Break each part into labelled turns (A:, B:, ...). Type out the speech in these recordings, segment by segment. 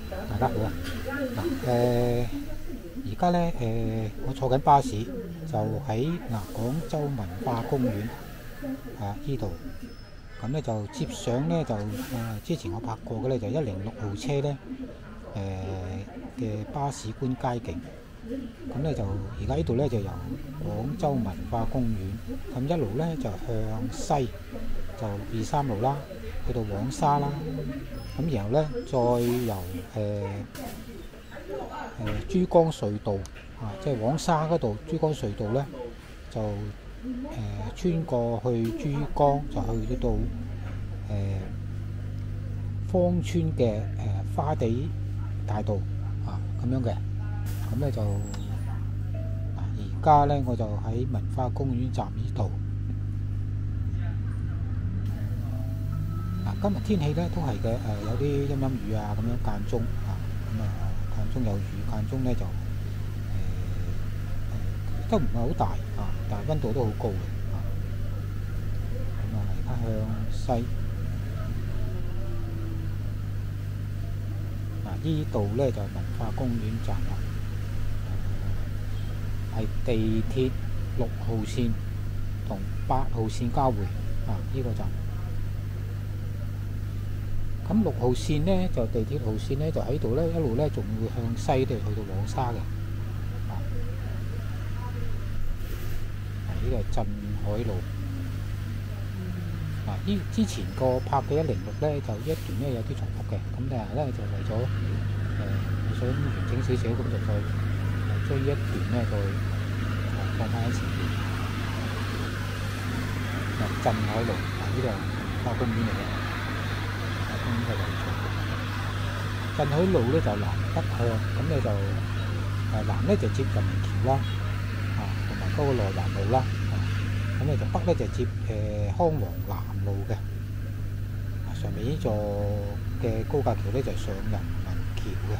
A: 大家好啊！而家咧我坐緊巴士，就喺廣州文化公園呢度。咁咧就接上咧就之前我拍過嘅咧就106號車咧嘅巴士觀街景。咁咧就而家呢度咧就由廣州文化公園咁一路咧就向西就23路啦，去到黃沙啦。咁然後咧再由珠江隧道即係黃沙嗰度珠江隧道咧就穿過去珠江，就去到芳村嘅花地大道咁樣嘅。咁咧就而家咧我就喺文化公園站呢度。今日天氣咧都係嘅，有啲陰陰雨咁樣間中間中有雨，間中咧就都唔係好大但係溫度都好高嘅咁而家向西呢度咧就係文化公園站啦，係地鐵6號線同8號線交匯呢個站。咁6號線咧就地鐵號線咧就喺度咧，一路咧仲會向西去到黃沙嘅。呢個係鎮海路。之前個拍嘅106咧就一段咧有啲重複嘅，咁但係咧就為咗想完整少少，咁就再將呢一段咧再放翻喺前面。鎮海路呢個係文化公園嚟嘅。鎮海路咧就南北向，咁咧就南咧就接人民橋啦，同埋嗰個內環路啦，咁咧就北咧就接康王南路嘅。上面呢座嘅高架橋咧就上人民橋嘅。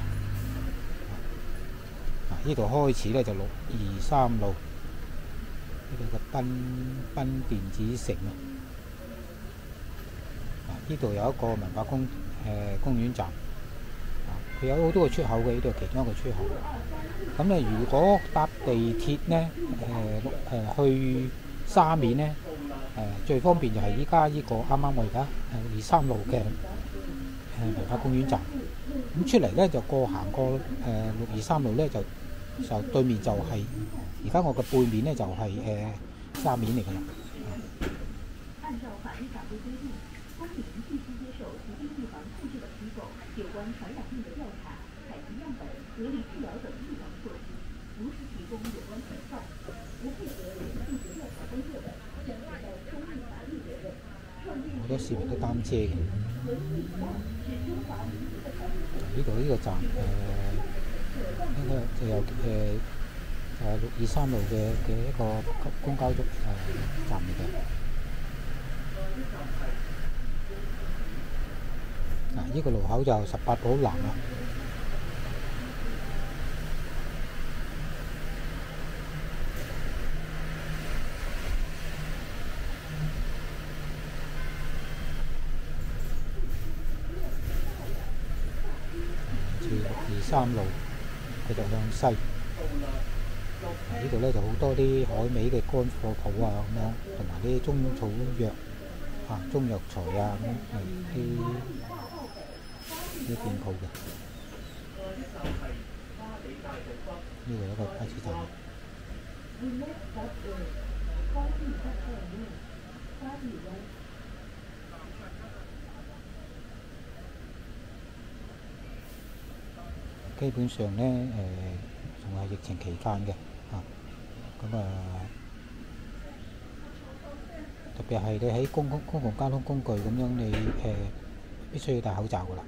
A: 呢度開始咧就623路，呢度嘅濱電子城呢度有一個文化公園站，佢有好多個出口嘅，呢度係其中一個出口。咁咧，如果搭地鐵咧，去沙面咧，最方便就係依家呢個啱啱我而家23路嘅文化公園站。咁出嚟咧就行過623路咧就對面就係而家我嘅背面咧就係沙面嚟㗎啦。好多市民都擔遮嘅。呢個站應該就有623路嘅一個公交站嚟嘅。呢個路口就18寶南啦。623路，佢就向西。呢度咧就好多啲海味嘅乾貨鋪咁樣，同埋啲中草藥中藥材咁啲店鋪嘅。呢個係一個巴士站。基本上咧仲係疫情期間嘅特別係你喺公共交通工具咁樣，你必須要戴口罩噶啦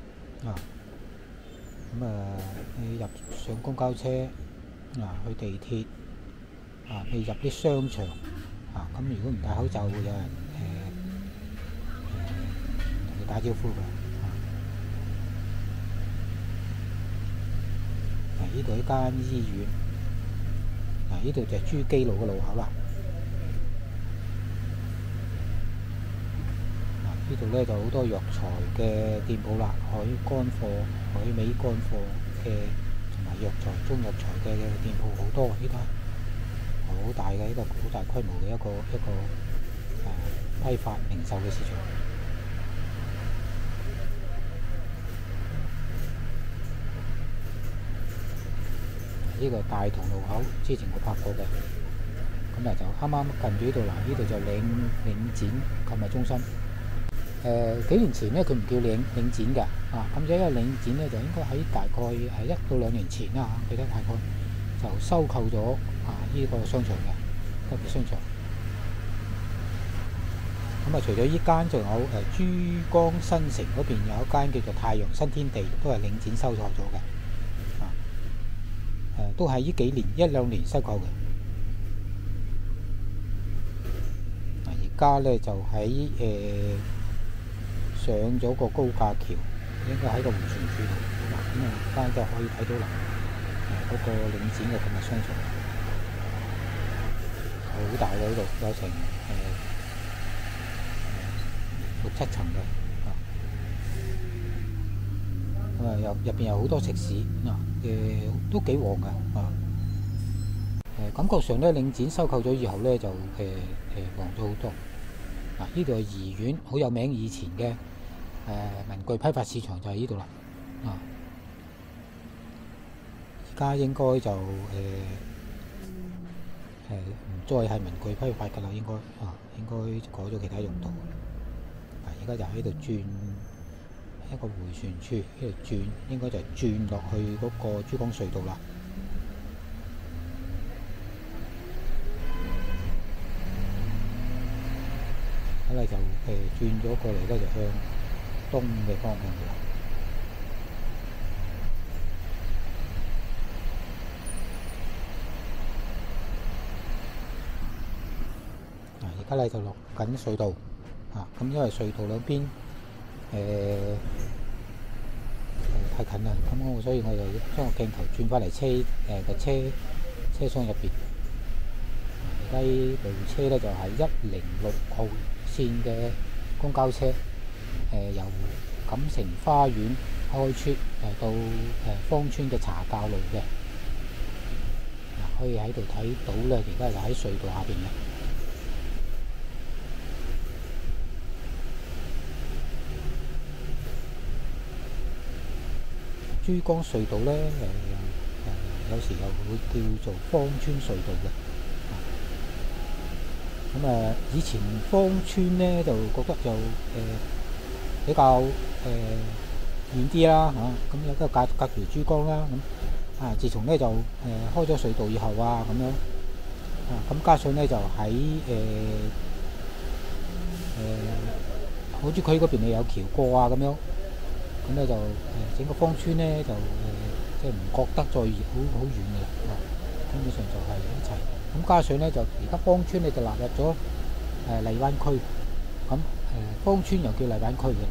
A: 你上公交車去地鐵你入啲商場咁如果唔戴口罩會有人同你打招呼嘅。呢度一間醫院，呢度就係珠璣路嘅路口啦。 呢度咧就好多藥材嘅店鋪啦，海乾貨、海味乾貨嘅同埋藥材、中藥材嘅店鋪好多，呢度好大嘅一個好大規模嘅一個批發零售嘅市場。呢個大同路口之前我拍過嘅，咁啊就啱啱近住呢度啦。呢度就領展購物中心。幾年前咧佢唔叫領展嘅咁因為領展咧就應該喺大概係1到2年前啦記得大概就收購咗呢個商場嘅吉列商場。咁除咗呢間，仲有珠江新城嗰邊有一間叫做太陽新天地，都係領展收購咗嘅。都係呢幾年1、2年收購嘅。而家咧就喺上咗個高架橋，應該喺個迴旋處度。咁而家就可以睇到啦。嗰個領展嘅購物商場好大嘅，呢度有成6、7層嘅。咁入邊有好多食肆都幾旺嘅。感覺上咧，領展收購咗以後咧，就旺咗好多。呢度係怡苑，好有名，以前嘅文具批發市場就喺呢度啦。而家應該就唔再係文具批發㗎啦，應該改咗其他用途。而家就喺度轉一個迴旋處，呢度轉應該就轉落去嗰個珠江隧道啦。咁咧就轉咗過嚟咧，就向東嘅方向嘅。而家咧就落緊隧道。咁因為隧道兩邊太近啦，咁所以我就將個鏡頭轉翻嚟個車廂入邊。而家呢部車咧就係106號線嘅公交車，由錦城花園開出到芳村嘅茶教路嘅。可以喺度睇到咧，而家就喺隧道下邊嘅。珠江隧道咧，有時又會叫做芳村隧道嘅。咁以前芳村咧就覺得就比較遠啲啦咁有個隔條珠江啦。咁自從咧就開咗隧道以後咁樣咁加上咧就喺好似佢嗰邊你有橋過咁樣。咁咧就整個芳村咧就即係唔覺得再好遠嘅啦，基本上就係一齊。咁加上咧就而家芳村咧就納入咗荔灣區，咁芳村又叫荔灣區嘅。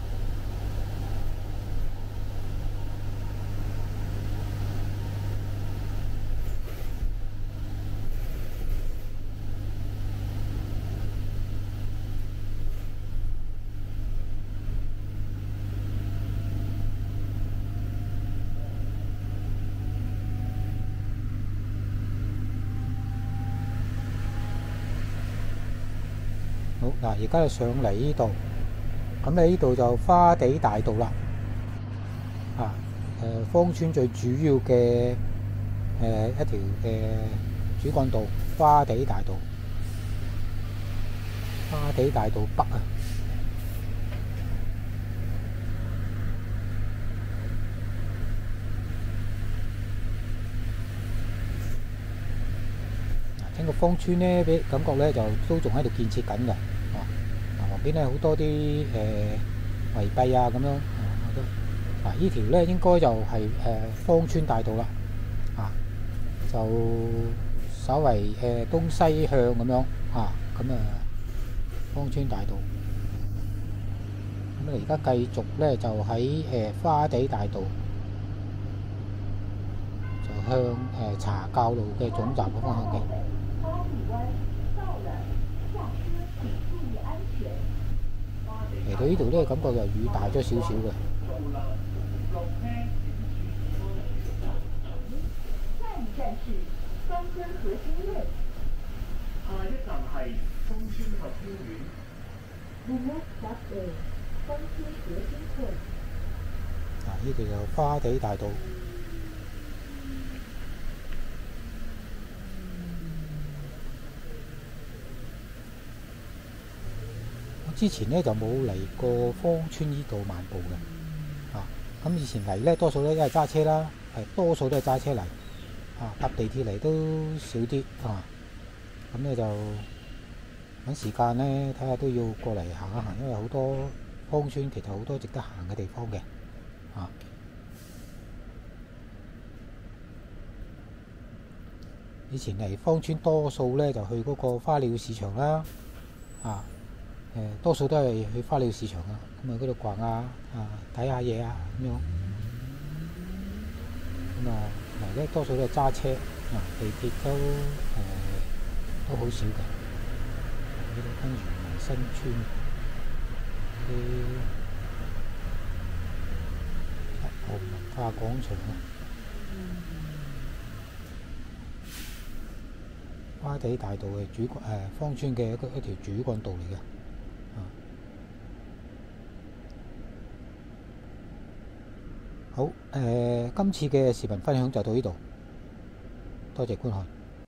A: 好嗱，而家就上嚟呢度，咁你呢度就花地大道啦。芳村最主要嘅一條主幹道，花地大道，花地大道北整個芳村咧，俾感覺咧就都仲喺度建設緊嘅。旁邊咧好多啲圍蔽咁樣。呢條咧應該就係芳村大道啦。就稍為東西向咁樣芳村大道。咁而家繼續咧就喺花地大道，就向茶教路嘅總站嘅方向嘅。 嚟到呢度咧，感覺又雨大咗少少嘅。呢度就花地大道。我之前咧就冇嚟過芳村呢度漫步嘅，咁以前嚟咧多數咧都係揸車啦，多數都係揸車嚟，搭地鐵嚟都少啲，咁咧就揾時間咧睇下都要過嚟行一行，因為好多芳村其實好多值得行嘅地方嘅，以前嚟芳村多數咧就去嗰個花鳥市場啦，多數都係去花鳥市場啊，咁嗰度逛下，睇下嘢啊咁樣，咁嚟咧多數都係揸車，地鐵都好少嘅。呢度跟住埋新村啲日後文化廣場啊，花地大道嘅芳村嘅一條主幹道嚟嘅。好，今次嘅視頻分享就到呢度，多謝觀看。